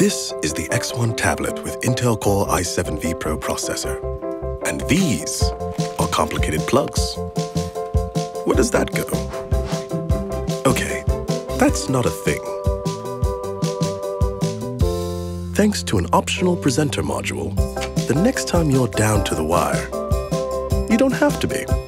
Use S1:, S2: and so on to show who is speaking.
S1: This is the X1 tablet with Intel Core i7v Pro processor. And these are complicated plugs. Where does that go? Okay, that's not a thing. Thanks to an optional presenter module, the next time you're down to the wire, you don't have to be.